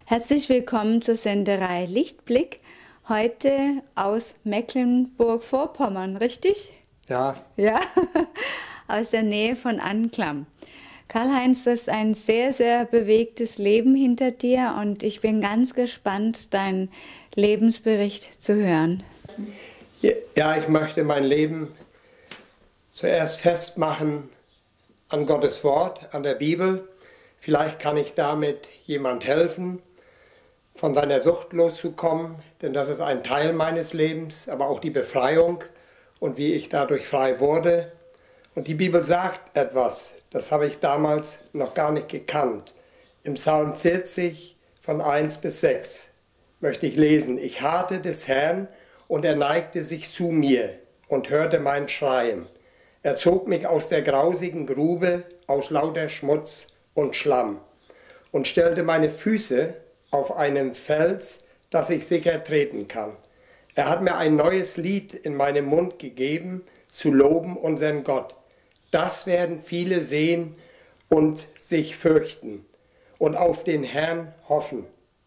Herzlich willkommen zur Senderei Lichtblick, heute aus Mecklenburg-Vorpommern, richtig? Ja, Ja, aus der Nähe von Anklam. Karl-Heinz, du hast ein sehr, sehr bewegtes Leben hinter dir und ich bin ganz gespannt, deinen Lebensbericht zu hören. ja, ich möchte mein Leben zuerst festmachen an Gottes Wort, an der Bibel. Vielleicht kann ich damit jemand helfen, von seiner Sucht loszukommen, denn das ist ein Teil meines Lebens, aber auch die Befreiung und wie ich dadurch frei wurde. Und die Bibel sagt etwas, das habe ich damals noch gar nicht gekannt. Im Psalm 40 von 1 bis 6 möchte ich lesen: Ich harrte des Herrn, und er neigte sich zu mir und hörte mein Schreien. Er zog mich aus der grausigen Grube, aus lauter Schmutz und Schlamm, und stellte meine Füße auf einen Fels, dass ich sicher treten kann. Er hat mir ein neues Lied in meinen Mund gegeben, zu loben unseren Gott. Das werden viele sehen und sich fürchten und auf den Herrn hoffen.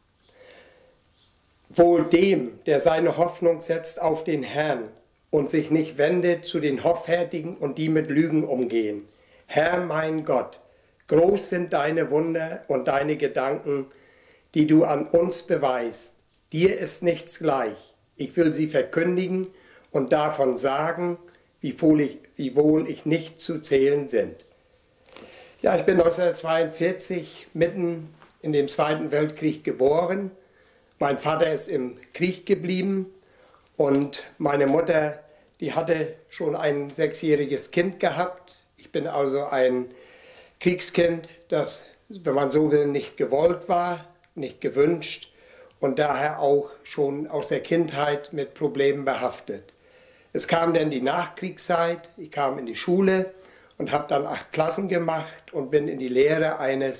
Wohl dem, der seine Hoffnung setzt auf den Herrn und sich nicht wendet zu den Hoffärtigen und die mit Lügen umgehen. Herr mein Gott, groß sind deine Wunder und deine Gedanken, die du an uns beweist. Dir ist nichts gleich. Ich will sie verkündigen und davon sagen, wie wohl ich nicht zu zählen sind. Ja, ich bin 1942 mitten in dem Zweiten Weltkrieg geboren. Mein Vater ist im Krieg geblieben und meine Mutter, die hatte schon ein 6-jähriges Kind gehabt. Ich bin also ein Kriegskind, das, wenn man so will, nicht gewollt war, nicht gewünscht und daher auch schon aus der Kindheit mit Problemen behaftet. Es kam dann die Nachkriegszeit, ich kam in die Schule und habe dann 8 Klassen gemacht und bin in die Lehre einer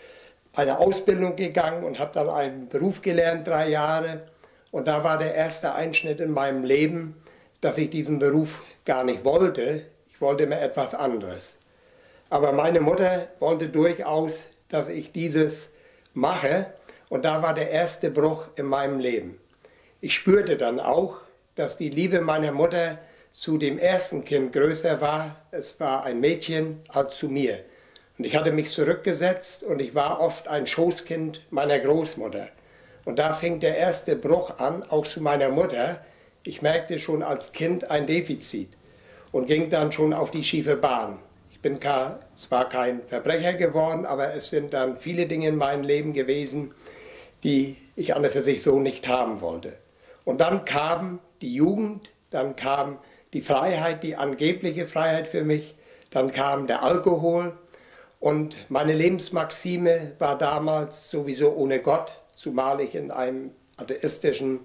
Ausbildung gegangen und habe dann einen Beruf gelernt, 3 Jahre. Und da war der erste Einschnitt in meinem Leben, dass ich diesen Beruf gar nicht wollte. Ich wollte mir etwas anderes. Aber meine Mutter wollte durchaus, dass ich dieses mache. Und da war der erste Bruch in meinem Leben. Ich spürte dann auch, dass die Liebe meiner Mutter zu dem ersten Kind größer war. Es war ein Mädchen als zu mir. Und ich hatte mich zurückgesetzt und ich war oft ein Schoßkind meiner Großmutter. Und da fing der erste Bruch an, auch zu meiner Mutter. Ich merkte schon als Kind ein Defizit und ging dann schon auf die schiefe Bahn. Ich bin zwar kein Verbrecher geworden, aber es sind dann viele Dinge in meinem Leben gewesen, die ich an und für sich so nicht haben wollte. Und dann kam die Jugend, dann kam die Freiheit, die angebliche Freiheit für mich, dann kam der Alkohol und meine Lebensmaxime war damals sowieso ohne Gott, zumal ich in einer atheistischen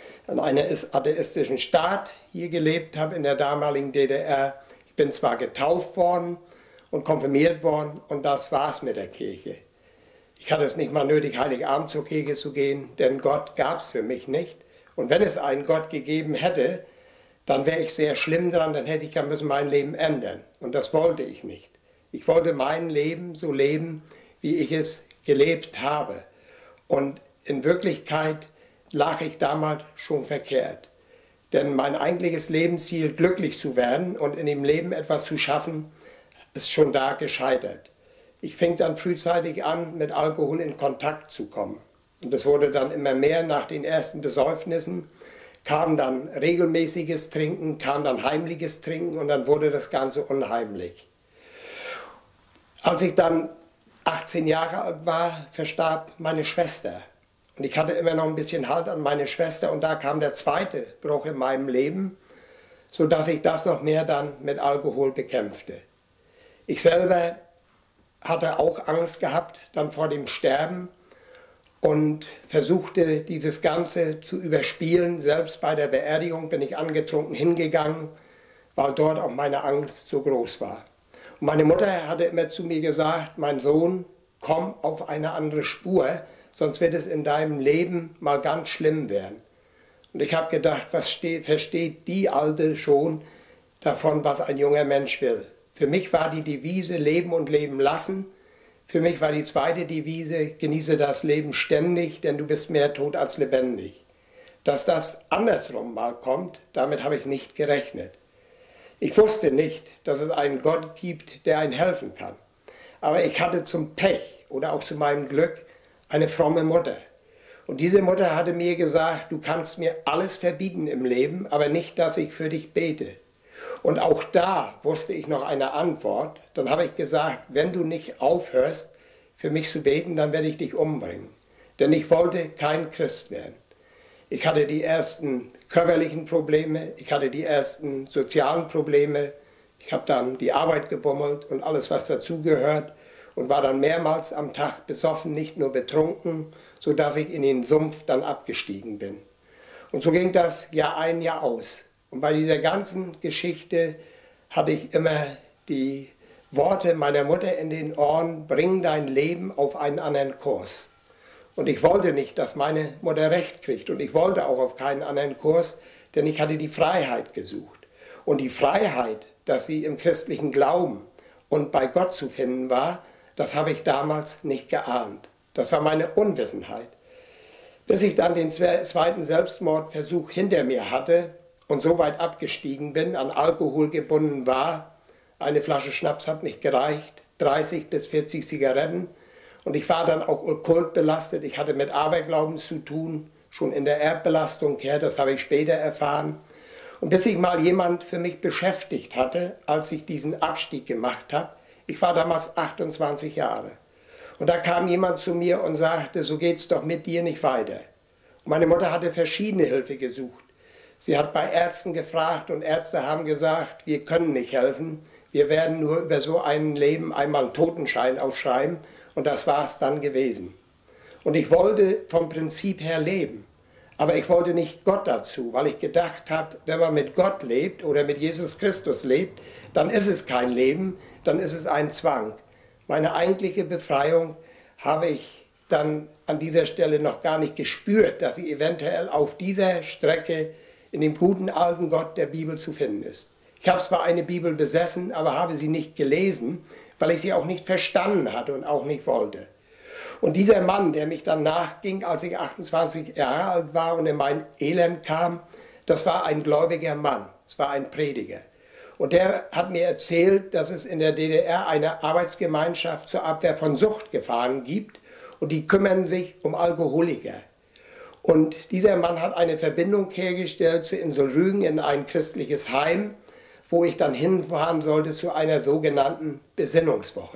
Staat hier gelebt habe, in der damaligen DDR. Ich bin zwar getauft worden und konfirmiert worden und das war's mit der Kirche. Ich hatte es nicht mal nötig, Heiligabend zur Kirche zu gehen, denn Gott gab es für mich nicht. Und wenn es einen Gott gegeben hätte, dann wäre ich sehr schlimm dran, dann hätte ich ja müssen mein Leben ändern. Und das wollte ich nicht. Ich wollte mein Leben so leben, wie ich es gelebt habe. Und in Wirklichkeit lag ich damals schon verkehrt. Denn mein eigentliches Lebensziel, glücklich zu werden und in dem Leben etwas zu schaffen, ist schon da gescheitert. Ich fing dann frühzeitig an, mit Alkohol in Kontakt zu kommen. Und es wurde dann immer mehr. Nach den ersten Besäufnissen kam dann regelmäßiges Trinken, kam dann heimliches Trinken und dann wurde das Ganze unheimlich. Als ich dann 18 Jahre alt war, verstarb meine Schwester. Und ich hatte immer noch ein bisschen Halt an meine Schwester und da kam der zweite Bruch in meinem Leben, sodass ich das noch mehr dann mit Alkohol bekämpfte. Ich selber hatte auch Angst gehabt dann vor dem Sterben und versuchte dieses Ganze zu überspielen. Selbst bei der Beerdigung bin ich angetrunken hingegangen, weil dort auch meine Angst so groß war. Und meine Mutter hatte immer zu mir gesagt: Mein Sohn, komm auf eine andere Spur, sonst wird es in deinem Leben mal ganz schlimm werden. Und ich habe gedacht, was versteht die Alte schon davon, was ein junger Mensch will? Für mich war die Devise Leben und Leben lassen. Für mich war die zweite Devise, genieße das Leben ständig, denn du bist mehr tot als lebendig. Dass das andersrum mal kommt, damit habe ich nicht gerechnet. Ich wusste nicht, dass es einen Gott gibt, der einem helfen kann. Aber ich hatte zum Pech oder auch zu meinem Glück eine fromme Mutter. Und diese Mutter hatte mir gesagt, du kannst mir alles verbieten im Leben, aber nicht, dass ich für dich bete. Und auch da wusste ich noch eine Antwort. Dann habe ich gesagt, wenn du nicht aufhörst, für mich zu beten, dann werde ich dich umbringen. Denn ich wollte kein Christ werden. Ich hatte die ersten körperlichen Probleme, ich hatte die ersten sozialen Probleme. Ich habe dann die Arbeit gebummelt und alles, was dazugehört, und war dann mehrmals am Tag besoffen, nicht nur betrunken, sodass ich in den Sumpf dann abgestiegen bin. Und so ging das Jahr ein, Jahr aus. Und bei dieser ganzen Geschichte hatte ich immer die Worte meiner Mutter in den Ohren, bring dein Leben auf einen anderen Kurs. Und ich wollte nicht, dass meine Mutter recht kriegt. Und ich wollte auch auf keinen anderen Kurs, denn ich hatte die Freiheit gesucht. Und die Freiheit, dass sie im christlichen Glauben und bei Gott zu finden war, das habe ich damals nicht geahnt. Das war meine Unwissenheit. Bis ich dann den zweiten Selbstmordversuch hinter mir hatte und so weit abgestiegen bin, an Alkohol gebunden war, eine Flasche Schnaps hat nicht gereicht, 30 bis 40 Zigaretten, und ich war dann auch okkult belastet, ich hatte mit Aberglauben zu tun, schon in der Erbbelastung her, das habe ich später erfahren. Und bis sich mal jemand für mich beschäftigt hatte, als ich diesen Abstieg gemacht habe, ich war damals 28 Jahre. Und da kam jemand zu mir und sagte, so geht's doch mit dir nicht weiter. Und meine Mutter hatte verschiedene Hilfe gesucht. Sie hat bei Ärzten gefragt und Ärzte haben gesagt, wir können nicht helfen. Wir werden nur über so ein Leben einmal einen Totenschein ausschreiben, und das war es dann gewesen. Und ich wollte vom Prinzip her leben, aber ich wollte nicht Gott dazu, weil ich gedacht habe, wenn man mit Gott lebt oder mit Jesus Christus lebt, dann ist es kein Leben, dann ist es ein Zwang. Meine eigentliche Befreiung habe ich dann an dieser Stelle noch gar nicht gespürt, dass sie eventuell auf dieser Strecke in dem guten alten Gott der Bibel zu finden ist. Ich habe zwar eine Bibel besessen, aber habe sie nicht gelesen, weil ich sie auch nicht verstanden hatte und auch nicht wollte. Und dieser Mann, der mich dann nachging, als ich 28 Jahre alt war und in mein Elend kam, das war ein gläubiger Mann, es war ein Prediger. Und der hat mir erzählt, dass es in der DDR eine Arbeitsgemeinschaft zur Abwehr von Suchtgefahren gibt und die kümmern sich um Alkoholiker. Und dieser Mann hat eine Verbindung hergestellt zu Insel Rügen in ein christliches Heim, wo ich dann hinfahren sollte zu einer sogenannten Besinnungswoche.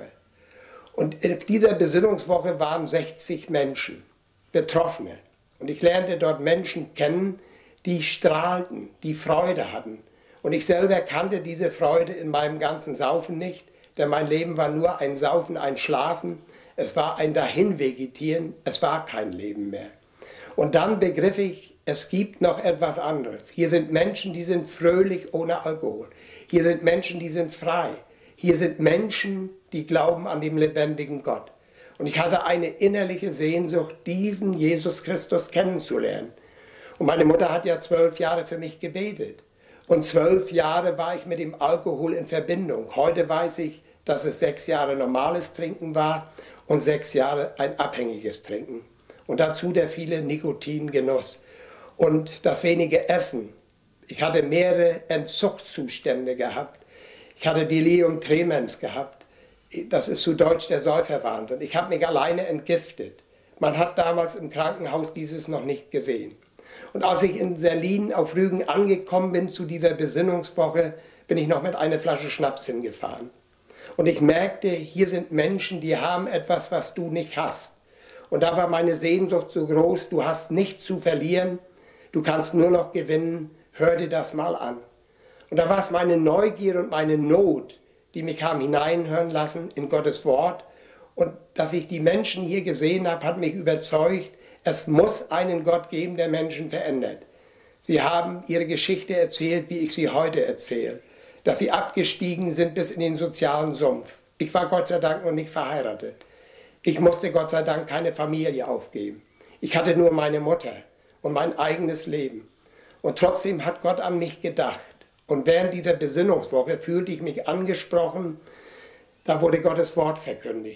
Und in dieser Besinnungswoche waren 60 Menschen, Betroffene. Und ich lernte dort Menschen kennen, die strahlten, die Freude hatten. Und ich selber kannte diese Freude in meinem ganzen Saufen nicht, denn mein Leben war nur ein Saufen, ein Schlafen. Es war ein Dahinvegetieren, es war kein Leben mehr. Und dann begriff ich, es gibt noch etwas anderes. Hier sind Menschen, die sind fröhlich ohne Alkohol. Hier sind Menschen, die sind frei. Hier sind Menschen, die glauben an den lebendigen Gott. Und ich hatte eine innerliche Sehnsucht, diesen Jesus Christus kennenzulernen. Und meine Mutter hat ja 12 Jahre für mich gebetet. Und 12 Jahre war ich mit dem Alkohol in Verbindung. Heute weiß ich, dass es 6 Jahre normales Trinken war und 6 Jahre ein abhängiges Trinken. Und dazu der viele Nikotingenuss und das wenige Essen. Ich hatte mehrere Entzugszustände gehabt. Ich hatte Delirium tremens gehabt. Das ist zu Deutsch der Säuferwahnsinn. Ich habe mich alleine entgiftet. Man hat damals im Krankenhaus dieses noch nicht gesehen. Und als ich in Serlin auf Rügen angekommen bin zu dieser Besinnungswoche, bin ich noch mit einer Flasche Schnaps hingefahren. Und ich merkte, hier sind Menschen, die haben etwas, was du nicht hast. Und da war meine Sehnsucht so groß, du hast nichts zu verlieren, du kannst nur noch gewinnen, hör dir das mal an. Und da war es meine Neugier und meine Not, die mich haben hineinhören lassen in Gottes Wort. Und dass ich die Menschen hier gesehen habe, hat mich überzeugt, es muss einen Gott geben, der Menschen verändert. Sie haben ihre Geschichte erzählt, wie ich sie heute erzähle. Dass sie abgestiegen sind bis in den sozialen Sumpf. Ich war Gott sei Dank noch nicht verheiratet. Ich musste Gott sei Dank keine Familie aufgeben. Ich hatte nur meine Mutter und mein eigenes Leben. Und trotzdem hat Gott an mich gedacht. Und während dieser Besinnungswoche fühlte ich mich angesprochen, da wurde Gottes Wort verkündigt.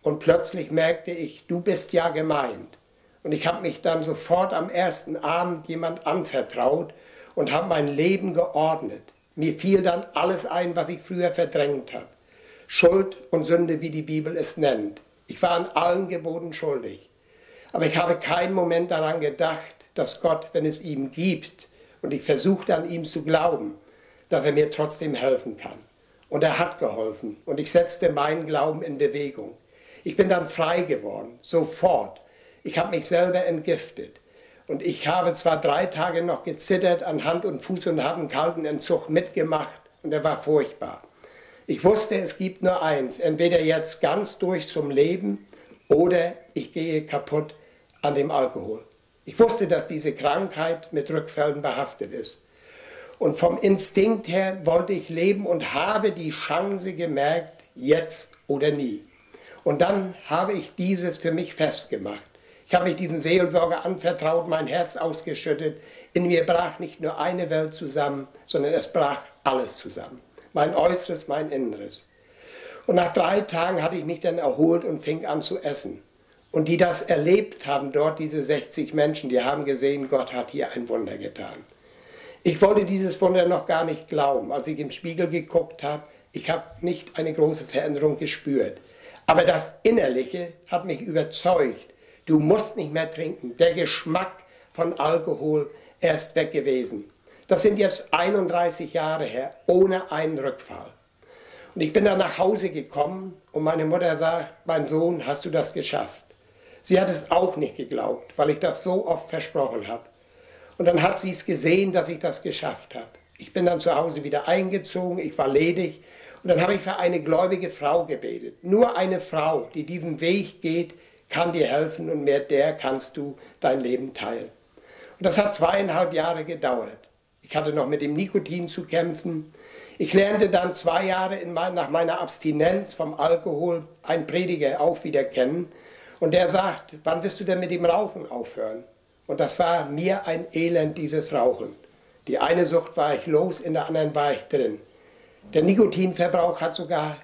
und plötzlich merkte ich, du bist ja gemeint. Und ich habe mich dann sofort am ersten Abend jemand anvertraut und habe mein Leben geordnet. Mir fiel dann alles ein, was ich früher verdrängt habe. Schuld und Sünde, wie die Bibel es nennt. Ich war an allen Geboten schuldig. Aber ich habe keinen Moment daran gedacht, dass Gott, wenn es ihm gibt, und ich versuchte an ihm zu glauben, dass er mir trotzdem helfen kann. Und er hat geholfen und ich setzte meinen Glauben in Bewegung. Ich bin dann frei geworden, sofort. Ich habe mich selber entgiftet. Und ich habe zwar 3 Tage noch gezittert an Hand und Fuß und habe einen kalten Entzug mitgemacht und er war furchtbar. Ich wusste, es gibt nur eins, entweder jetzt ganz durch zum Leben oder ich gehe kaputt an dem Alkohol. Ich wusste, dass diese Krankheit mit Rückfällen behaftet ist. Und vom Instinkt her wollte ich leben und habe die Chance gemerkt, jetzt oder nie. Und dann habe ich dieses für mich festgemacht. Ich habe mich diesem Seelsorger anvertraut, mein Herz ausgeschüttet. In mir brach nicht nur eine Welt zusammen, sondern es brach alles zusammen. Mein Äußeres, mein Inneres. Und nach 3 Tagen hatte ich mich dann erholt und fing an zu essen. Und die das erlebt haben, dort diese 60 Menschen, die haben gesehen, Gott hat hier ein Wunder getan. Ich wollte dieses Wunder noch gar nicht glauben, als ich im Spiegel geguckt habe. Ich habe nicht eine große Veränderung gespürt. Aber das Innerliche hat mich überzeugt. Du musst nicht mehr trinken. Der Geschmack von Alkohol, er ist weg gewesen. Das sind jetzt 31 Jahre her, ohne einen Rückfall. Und ich bin dann nach Hause gekommen und meine Mutter sagt, mein Sohn, hast du das geschafft? Sie hat es auch nicht geglaubt, weil ich das so oft versprochen habe. Und dann hat sie es gesehen, dass ich das geschafft habe. Ich bin dann zu Hause wieder eingezogen, ich war ledig und dann habe ich für eine gläubige Frau gebetet. Nur eine Frau, die diesen Weg geht, kann dir helfen und mit der kannst du dein Leben teilen. Und das hat 2,5 Jahre gedauert. Ich hatte noch mit dem Nikotin zu kämpfen. Ich lernte dann 2 Jahre nach meiner Abstinenz vom Alkohol einen Prediger auch wieder kennen. Und der sagt, wann wirst du denn mit dem Rauchen aufhören? Und das war mir ein Elend, dieses Rauchen. Die eine Sucht war ich los, in der anderen war ich drin. Der Nikotinverbrauch hat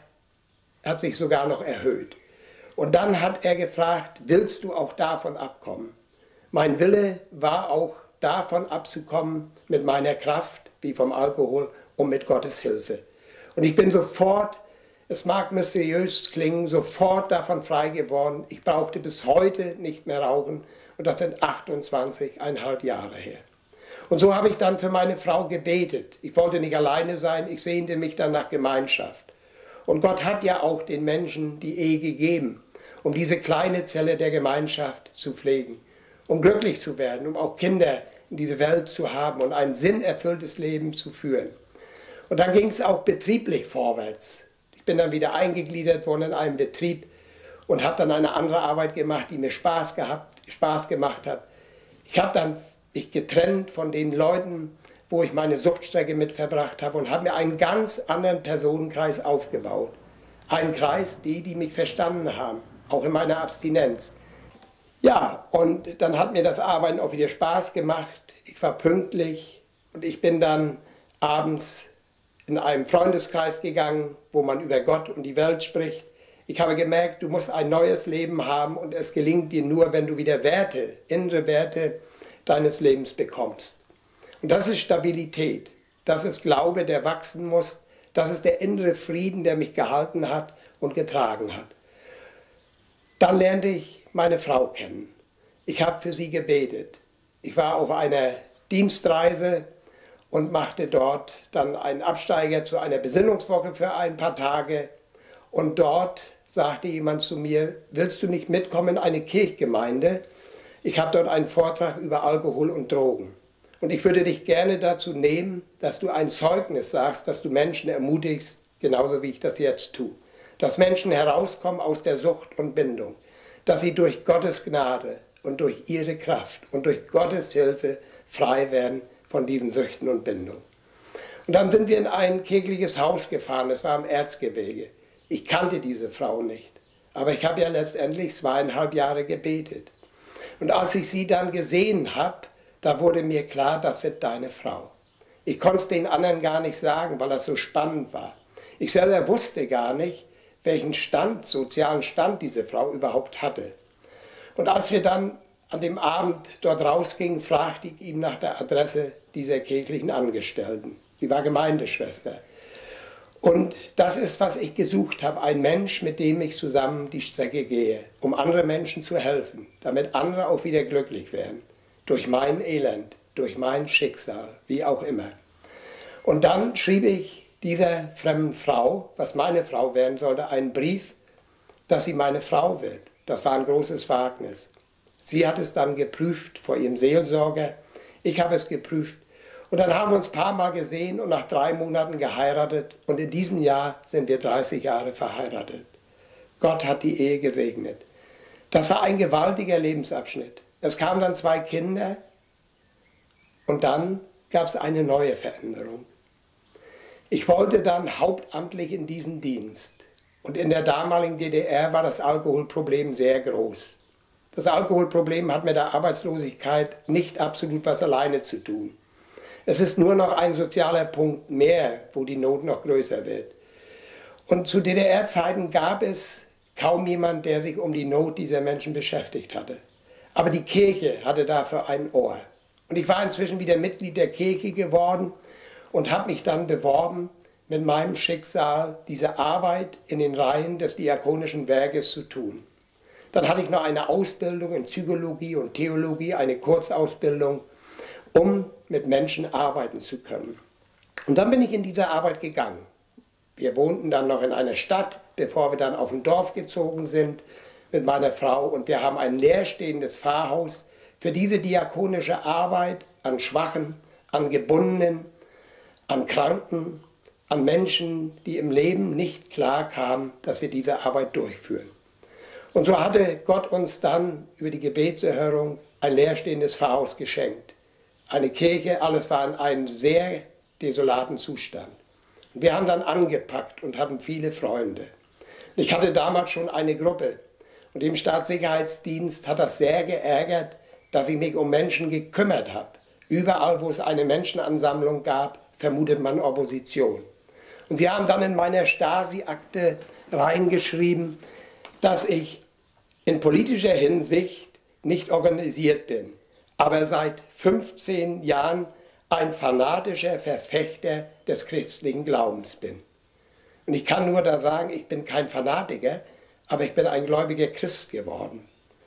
sich sogar noch erhöht. Und dann hat er gefragt, willst du auch davon abkommen? Mein Wille war auch davon abzukommen mit meiner Kraft, wie vom Alkohol, und mit Gottes Hilfe. Und ich bin sofort, es mag mysteriös klingen, sofort davon frei geworden. Ich brauchte bis heute nicht mehr rauchen und das sind 28,5 Jahre her. Und so habe ich dann für meine Frau gebetet. Ich wollte nicht alleine sein, ich sehnte mich dann nach Gemeinschaft. Und Gott hat ja auch den Menschen die Ehe gegeben, um diese kleine Zelle der Gemeinschaft zu pflegen, um glücklich zu werden, um auch Kinder in diese Welt zu haben und ein sinnerfülltes Leben zu führen. Und dann ging es auch betrieblich vorwärts. Ich bin dann wieder eingegliedert worden in einen Betrieb und habe dann eine andere Arbeit gemacht, die mir Spaß gemacht hat. Ich habe dann mich getrennt von den Leuten, wo ich meine Suchtstrecke mit verbracht habe und habe mir einen ganz anderen Personenkreis aufgebaut. Ein Kreis, die mich verstanden haben, auch in meiner Abstinenz. Ja, und dann hat mir das Arbeiten auch wieder Spaß gemacht. Ich war pünktlich und ich bin dann abends in einen Freundeskreis gegangen, wo man über Gott und die Welt spricht. Ich habe gemerkt, du musst ein neues Leben haben und es gelingt dir nur, wenn du wieder Werte, innere Werte deines Lebens bekommst. Und das ist Stabilität, das ist Glaube, der wachsen muss, das ist der innere Frieden, der mich gehalten hat und getragen hat. Dann lernte ich meine Frau kennen. Ich habe für sie gebetet. Ich war auf einer Dienstreise und machte dort dann einen Absteiger zu einer Besinnungswoche für ein paar Tage. Und dort sagte jemand zu mir, willst du nicht mitkommen in eine Kirchgemeinde? Ich habe dort einen Vortrag über Alkohol und Drogen. Und ich würde dich gerne dazu nehmen, dass du ein Zeugnis sagst, dass du Menschen ermutigst, genauso wie ich das jetzt tue. Dass Menschen herauskommen aus der Sucht und Bindung. Dass sie durch Gottes Gnade und durch ihre Kraft und durch Gottes Hilfe frei werden von diesen Süchten und Bindungen. Und dann sind wir in ein kirchliches Haus gefahren, das war im Erzgebirge. Ich kannte diese Frau nicht, aber ich habe ja letztendlich 2,5 Jahre gebetet. Und als ich sie dann gesehen habe, da wurde mir klar, das wird deine Frau. Ich konnte es den anderen gar nicht sagen, weil das so spannend war. Ich selber wusste gar nicht, welchen Stand, sozialen Stand diese Frau überhaupt hatte. Und als wir dann an dem Abend dort rausgingen, fragte ich ihn nach der Adresse dieser kirchlichen Angestellten. Sie war Gemeindeschwester. Und das ist, was ich gesucht habe, ein Mensch, mit dem ich zusammen die Strecke gehe, um anderen Menschen zu helfen, damit andere auch wieder glücklich werden, durch mein Elend, durch mein Schicksal, wie auch immer. Und dann schrieb ich dieser fremden Frau, was meine Frau werden sollte, einen Brief, dass sie meine Frau wird. Das war ein großes Wagnis. Sie hat es dann geprüft vor ihrem Seelsorger, ich habe es geprüft. Und dann haben wir uns ein paar Mal gesehen und nach 3 Monaten geheiratet. Und in diesem Jahr sind wir 30 Jahre verheiratet. Gott hat die Ehe gesegnet. Das war ein gewaltiger Lebensabschnitt. Es kamen dann 2 Kinder und dann gab es eine neue Veränderung. Ich wollte dann hauptamtlich in diesen Dienst. Und in der damaligen DDR war das Alkoholproblem sehr groß. Das Alkoholproblem hat mit der Arbeitslosigkeit nicht absolut was alleine zu tun. Es ist nur noch ein sozialer Punkt mehr, wo die Not noch größer wird. Und zu DDR-Zeiten gab es kaum jemand, der sich um die Not dieser Menschen beschäftigt hatte. Aber die Kirche hatte dafür ein Ohr. Und ich war inzwischen wieder Mitglied der Kirche geworden und habe mich dann beworben, mit meinem Schicksal diese Arbeit in den Reihen des Diakonischen Werkes zu tun. Dann hatte ich noch eine Ausbildung in Psychologie und Theologie, eine Kurzausbildung, um mit Menschen arbeiten zu können. Und dann bin ich in diese Arbeit gegangen. Wir wohnten dann noch in einer Stadt, bevor wir dann auf ein Dorf gezogen sind mit meiner Frau. Und wir haben ein leerstehendes Pfarrhaus für diese diakonische Arbeit an Schwachen, an Gebundenen, an Kranken, an Menschen, die im Leben nicht klar kamen, dass wir diese Arbeit durchführen. Und so hatte Gott uns dann über die Gebetserhörung ein leerstehendes Pfarrhaus geschenkt. Eine Kirche, alles war in einem sehr desolaten Zustand. Wir haben dann angepackt und hatten viele Freunde. Ich hatte damals schon eine Gruppe und im Staatssicherheitsdienst hat das sehr geärgert, dass ich mich um Menschen gekümmert habe. Überall, wo es eine Menschenansammlung gab, vermutet man Opposition. Und sie haben dann in meiner Stasi-Akte reingeschrieben, dass ich in politischer Hinsicht nicht organisiert bin, aber seit 15 Jahren ein fanatischer Verfechter des christlichen Glaubens bin. Und ich kann nur da sagen, ich bin kein Fanatiker, aber ich bin ein gläubiger Christ geworden.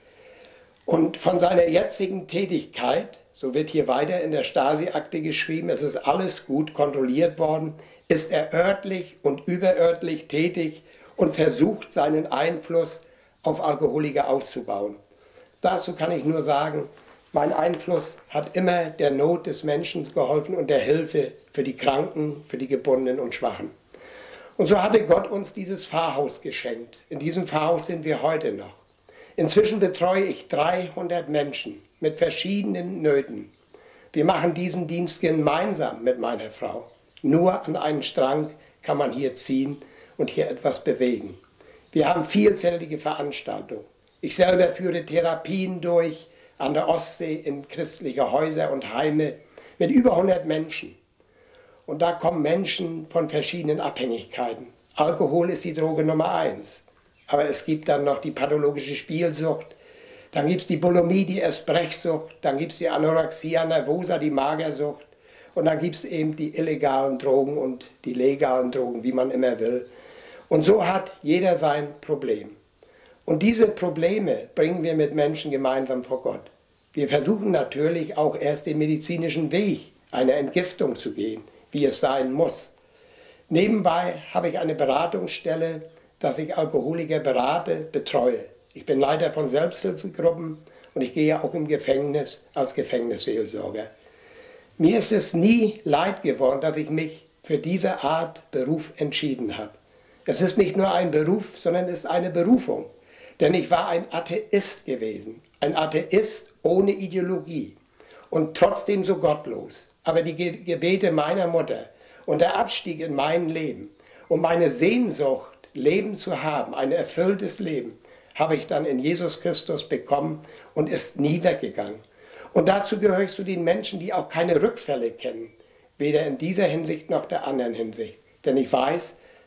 Und von seiner jetzigen Tätigkeit, so wird hier weiter in der Stasi-Akte geschrieben, es ist alles gut kontrolliert worden, ist er örtlich und überörtlich tätig und versucht, seinen Einfluss auf Alkoholiker auszubauen. Dazu kann ich nur sagen, mein Einfluss hat immer der Not des Menschen geholfen und der Hilfe für die Kranken, für die Gebundenen und Schwachen. Und so hatte Gott uns dieses Pfarrhaus geschenkt. In diesem Pfarrhaus sind wir heute noch. Inzwischen betreue ich 300 Menschen mit verschiedenen Nöten. Wir machen diesen Dienst gemeinsam mit meiner Frau. Nur an einen Strang kann man hier ziehen und hier etwas bewegen. Wir haben vielfältige Veranstaltungen. Ich selber führe Therapien durch an der Ostsee in christliche Häuser und Heime mit über 100 Menschen. Und da kommen Menschen von verschiedenen Abhängigkeiten. Alkohol ist die Droge Nummer 1. Aber es gibt dann noch die pathologische Spielsucht, dann gibt es die Bulimie, die Essbrechsucht, dann gibt es die Anorexia nervosa, die Magersucht und dann gibt es eben die illegalen Drogen und die legalen Drogen, wie man immer will. Und so hat jeder sein Problem. Und diese Probleme bringen wir mit Menschen gemeinsam vor Gott. Wir versuchen natürlich auch erst den medizinischen Weg einer Entgiftung zu gehen, wie es sein muss. Nebenbei habe ich eine Beratungsstelle, dass ich Alkoholiker berate, betreue. Ich bin Leiter von Selbsthilfegruppen und ich gehe auch im Gefängnis als Gefängnisseelsorger. Mir ist es nie leid geworden, dass ich mich für diese Art Beruf entschieden habe. Es ist nicht nur ein Beruf, sondern es ist eine Berufung. Denn ich war ein Atheist gewesen, ein Atheist ohne Ideologie und trotzdem so gottlos. Aber die Gebete meiner Mutter und der Abstieg in mein Leben und meine Sehnsucht, Leben zu haben, ein erfülltes Leben, habe ich dann in Jesus Christus bekommen und ist nie weggegangen. Und dazu gehöre ich zu den Menschen, die auch keine Rückfälle kennen, weder in dieser Hinsicht noch der anderen Hinsicht. Denn ich weiß,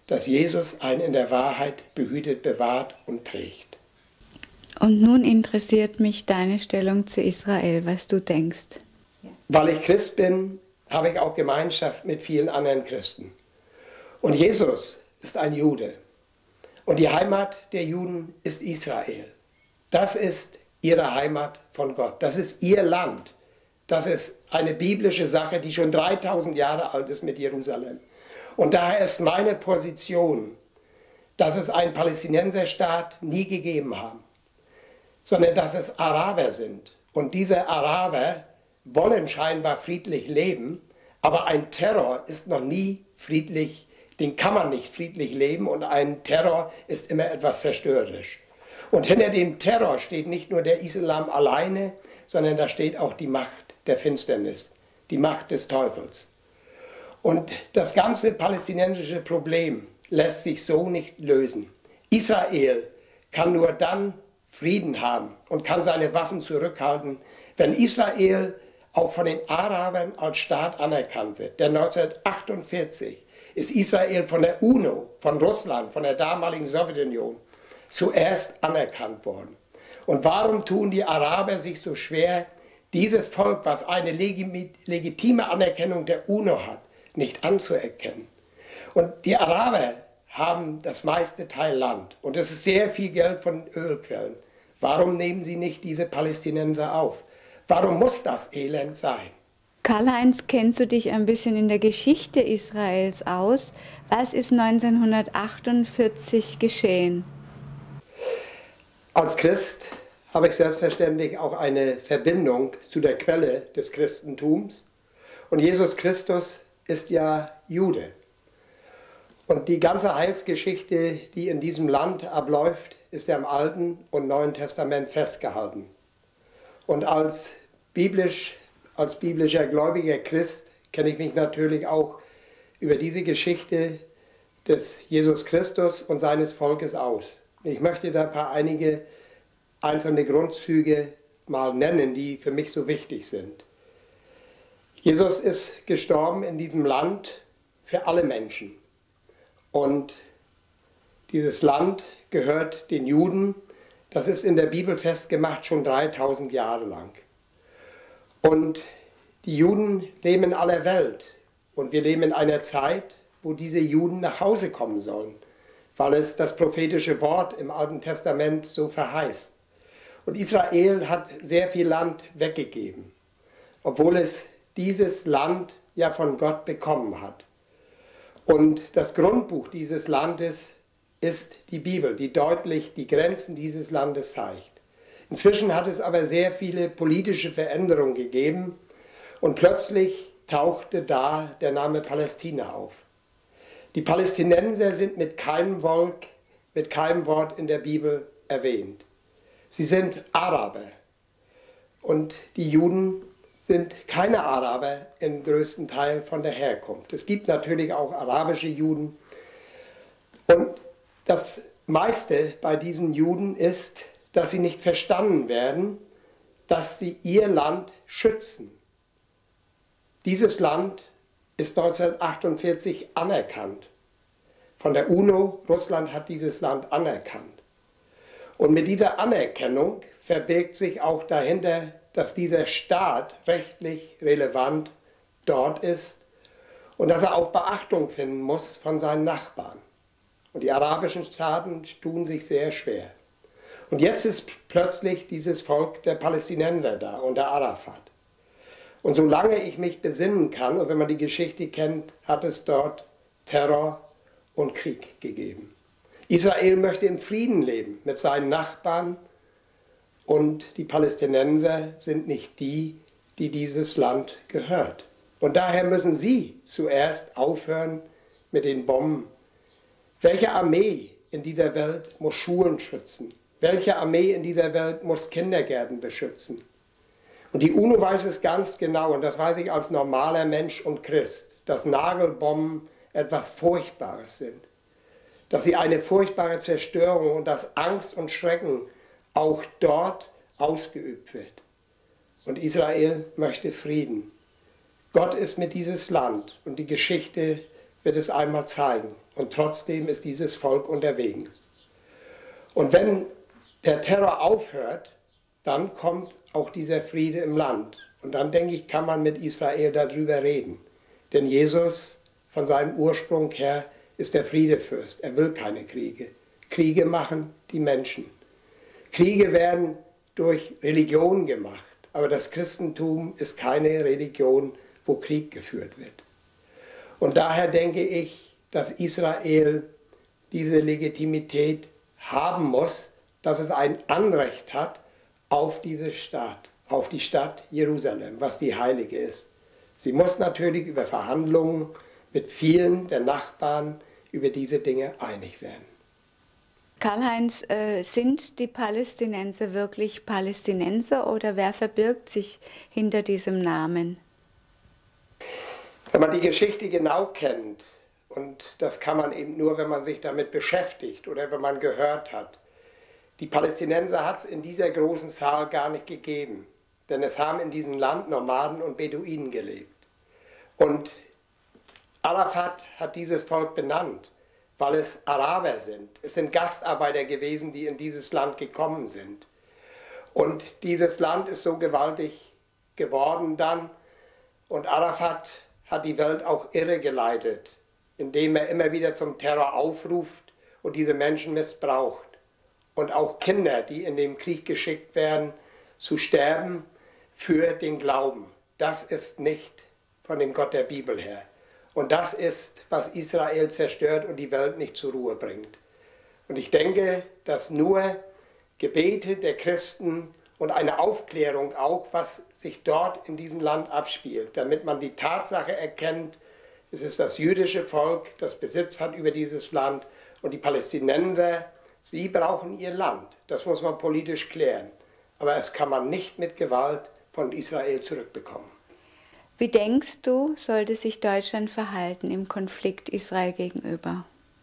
dass Jesus einen in der Wahrheit behütet, bewahrt und trägt. Und nun interessiert mich deine Stellung zu Israel, was du denkst. Weil ich Christ bin, habe ich auch Gemeinschaft mit vielen anderen Christen. Und Jesus ist ein Jude. Und die Heimat der Juden ist Israel. Das ist ihre Heimat von Gott. Das ist ihr Land. Das ist eine biblische Sache, die schon 3000 Jahre alt ist mit Jerusalem. Und daher ist meine Position, dass es einen Palästinenserstaat nie gegeben haben, sondern dass es Araber sind. Und diese Araber wollen scheinbar friedlich leben, aber ein Terror ist noch nie friedlich, den kann man nicht friedlich leben, und ein Terror ist immer etwas zerstörerisch. Und hinter dem Terror steht nicht nur der Islam alleine, sondern da steht auch die Macht der Finsternis, die Macht des Teufels. Und das ganze palästinensische Problem lässt sich so nicht lösen. Israel kann nur dann Frieden haben und kann seine Waffen zurückhalten, wenn Israel auch von den Arabern als Staat anerkannt wird. Denn 1948 ist Israel von der UNO, von Russland, von der damaligen Sowjetunion zuerst anerkannt worden. Und warum tun die Araber sich so schwer, dieses Volk, was eine legitime Anerkennung der UNO hat, nicht anzuerkennen? Und die Araber haben das meiste Teil Land und es ist sehr viel Geld von Ölquellen. Warum nehmen sie nicht diese Palästinenser auf? Warum muss das Elend sein? Karl-Heinz, kennst du dich ein bisschen in der Geschichte Israels aus? Was ist 1948 geschehen? Als Christ habe ich selbstverständlich auch eine Verbindung zu der Quelle des Christentums. Und Jesus Christus ist ja Jude. Und die ganze Heilsgeschichte, die in diesem Land abläuft, ist ja im Alten und Neuen Testament festgehalten. Und als biblischer gläubiger Christ kenne ich mich natürlich auch über diese Geschichte des Jesus Christus und seines Volkes aus. Ich möchte da einige einzelne Grundzüge mal nennen, die für mich so wichtig sind. Jesus ist gestorben in diesem Land für alle Menschen. Und dieses Land gehört den Juden. Das ist in der Bibel festgemacht schon 3000 Jahre lang. Und die Juden leben in aller Welt. Und wir leben in einer Zeit, wo diese Juden nach Hause kommen sollen, weil es das prophetische Wort im Alten Testament so verheißt. Und Israel hat sehr viel Land weggegeben, obwohl es dieses Land ja von Gott bekommen hat. Und das Grundbuch dieses Landes ist die Bibel, die deutlich die Grenzen dieses Landes zeigt. Inzwischen hat es aber sehr viele politische Veränderungen gegeben und plötzlich tauchte da der Name Palästina auf. Die Palästinenser sind mit keinem Wort in der Bibel erwähnt. Sie sind Araber und die Juden sind keine Araber im größten Teil von der Herkunft. Es gibt natürlich auch arabische Juden. Und das meiste bei diesen Juden ist, dass sie nicht verstanden werden, dass sie ihr Land schützen. Dieses Land ist 1948 anerkannt. Von der UNO, Russland hat dieses Land anerkannt. Und mit dieser Anerkennung verbirgt sich auch dahinter, dass dieser Staat rechtlich relevant dort ist und dass er auch Beachtung finden muss von seinen Nachbarn. Und die arabischen Staaten tun sich sehr schwer. Und jetzt ist plötzlich dieses Volk der Palästinenser da unter Arafat. Und solange ich mich besinnen kann, und wenn man die Geschichte kennt, hat es dort Terror und Krieg gegeben. Israel möchte im Frieden leben mit seinen Nachbarn und die Palästinenser sind nicht die, die dieses Land gehört. Und daher müssen sie zuerst aufhören mit den Bomben. Welche Armee in dieser Welt muss Schulen schützen? Welche Armee in dieser Welt muss Kindergärten beschützen? Und die UNO weiß es ganz genau, und das weiß ich als normaler Mensch und Christ, dass Nagelbomben etwas Furchtbares sind. Dass sie eine furchtbare Zerstörung und dass Angst und Schrecken auch dort ausgeübt wird. Und Israel möchte Frieden. Gott ist mit dieses Land und die Geschichte wird es einmal zeigen. Und trotzdem ist dieses Volk unterwegs. Und wenn der Terror aufhört, dann kommt auch dieser Friede im Land. Und dann, denke ich, kann man mit Israel darüber reden. Denn Jesus, von seinem Ursprung her, ist der Friedefürst. Er will keine Kriege. Kriege machen die Menschen. Kriege werden durch Religion gemacht. Aber das Christentum ist keine Religion, wo Krieg geführt wird. Und daher denke ich, dass Israel diese Legitimität haben muss, dass es ein Anrecht hat auf diese Stadt, auf die Stadt Jerusalem, was die heilige ist. Sie muss natürlich über Verhandlungen mit vielen der Nachbarn über diese Dinge einig werden. Karl-Heinz, sind die Palästinenser wirklich Palästinenser oder wer verbirgt sich hinter diesem Namen? Wenn man die Geschichte genau kennt, und das kann man eben nur, wenn man sich damit beschäftigt oder wenn man gehört hat, die Palästinenser hat es in dieser großen Zahl gar nicht gegeben, denn es haben in diesem Land Nomaden und Beduinen gelebt. Und Arafat hat dieses Volk benannt, weil es Araber sind. Es sind Gastarbeiter gewesen, die in dieses Land gekommen sind. Und dieses Land ist so gewaltig geworden dann. Und Arafat hat die Welt auch irregeleitet, indem er immer wieder zum Terror aufruft und diese Menschen missbraucht. Und auch Kinder, die in den Krieg geschickt werden, zu sterben für den Glauben. Das ist nicht von dem Gott der Bibel her. Und das ist, was Israel zerstört und die Welt nicht zur Ruhe bringt. Und ich denke, dass nur Gebete der Christen und eine Aufklärung auch, was sich dort in diesem Land abspielt, damit man die Tatsache erkennt, es ist das jüdische Volk, das Besitz hat über dieses Land und die Palästinenser, sie brauchen ihr Land. Das muss man politisch klären. Aber es kann man nicht mit Gewalt von Israel zurückbekommen. Wie denkst du, sollte sich Deutschland verhalten im Konflikt Israel gegenüber?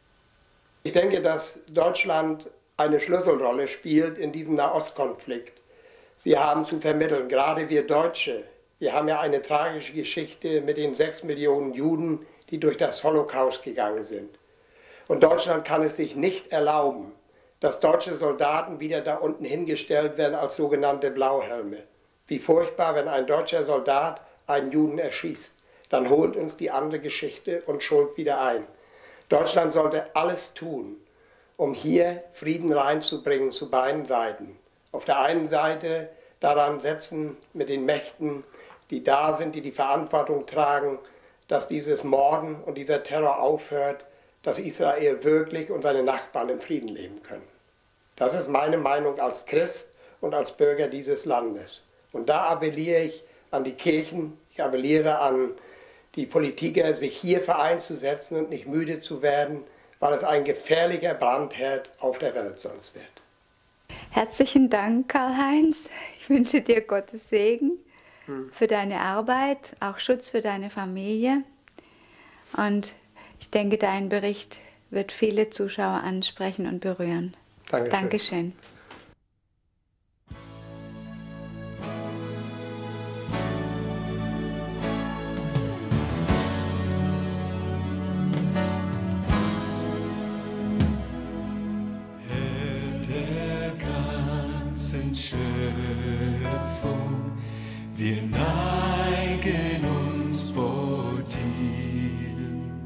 Ich denke, dass Deutschland eine Schlüsselrolle spielt in diesem Nahostkonflikt. Sie haben zu vermitteln, gerade wir Deutsche. Wir haben ja eine tragische Geschichte mit den 6 Millionen Juden, die durch das Holocaust gegangen sind. Und Deutschland kann es sich nicht erlauben, dass deutsche Soldaten wieder da unten hingestellt werden als sogenannte Blauhelme. Wie furchtbar, wenn ein deutscher Soldat einen Juden erschießt. Dann holt uns die andere Geschichte und Schuld wieder ein. Deutschland sollte alles tun, um hier Frieden reinzubringen zu beiden Seiten. Auf der einen Seite daran setzen mit den Mächten, die da sind, die die Verantwortung tragen, dass dieses Morden und dieser Terror aufhört, dass Israel wirklich und seine Nachbarn in Frieden leben können. Das ist meine Meinung als Christ und als Bürger dieses Landes. Und da appelliere ich an die Kirchen, ich appelliere an die Politiker, sich hier einzusetzen und nicht müde zu werden, weil es ein gefährlicher Brandherd auf der Welt sonst wird. Herzlichen Dank, Karl-Heinz. Ich wünsche dir Gottes Segen für deine Arbeit, auch Schutz für deine Familie. Und ich denke, dein Bericht wird viele Zuschauer ansprechen und berühren. Dankeschön. Dankeschön. Schöpfung, wir neigen uns vor dir,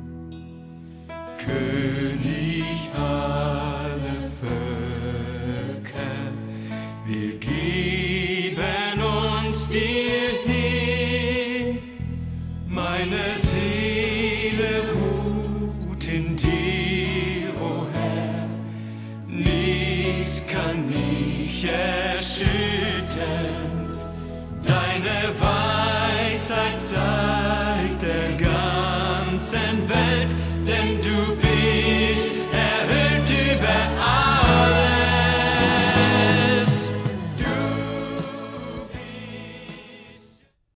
König aller Völker, wir geben uns dir hin, meine Seele ruht in dir, o Herr, nichts kann mich erschüttern, deine Weisheit zeigt der ganzen Welt,